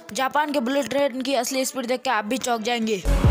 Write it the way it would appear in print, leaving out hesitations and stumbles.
Japan के bullet train की असली स्पीड देख के आप भी चौंक जाएंगे।